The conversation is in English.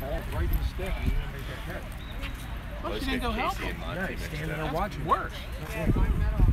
ball right in his stick and he didn't make that catch. Well, she didn't go help him. Yeah, he's standing there watching. Worse.